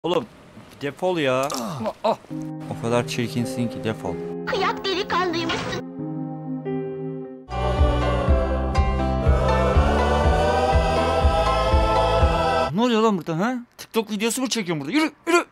Oğlum defol ya. Ah. O kadar çirkinsin ki defol. Kıyak delikanlıymışsın. Ne oluyor lan burada ha? TikTok videosu mu çekiyorsun burada? Yürü yürü.